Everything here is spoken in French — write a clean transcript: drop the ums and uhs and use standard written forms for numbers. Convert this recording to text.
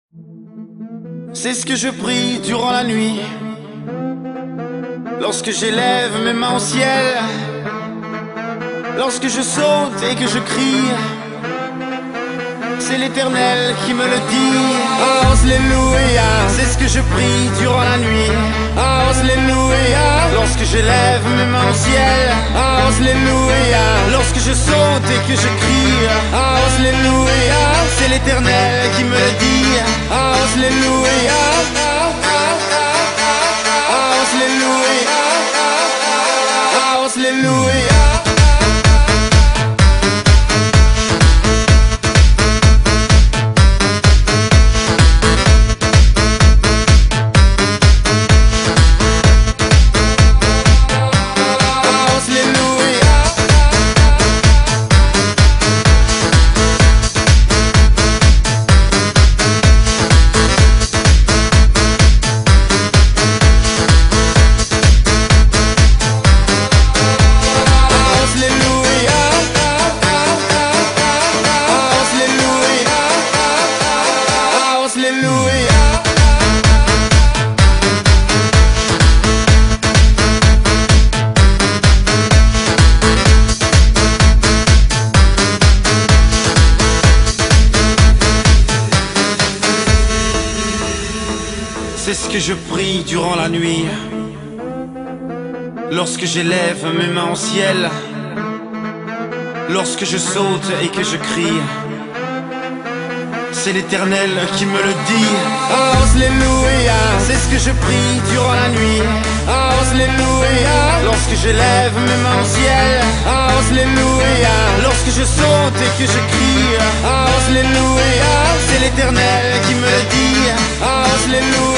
C'est ce que je prie durant la nuit, lorsque j'élève mes mains au ciel, lorsque je saute et que je crie. C'est l'Éternel qui me le dit. Alléluia. C'est ce que je prie durant la nuit. Alléluia. Lorsque j'élève mes mains au ciel. Alléluia. Lorsque je saute et que je crie. Alléluia. C'est l'Éternel qui me le dit. Alléluia. Alléluia. Alléluia. C'est ce que je prie durant la nuit, lorsque j'élève mes mains au ciel, lorsque je saute et que je crie. C'est l'Éternel qui me le dit. Alléluia. C'est ce que je prie durant la nuit. Alléluia. Lorsque j'élève mes mains au ciel. Alléluia. Lorsque je saute et que je crie. Alléluia. C'est l'Éternel qui me le dit. Alléluia.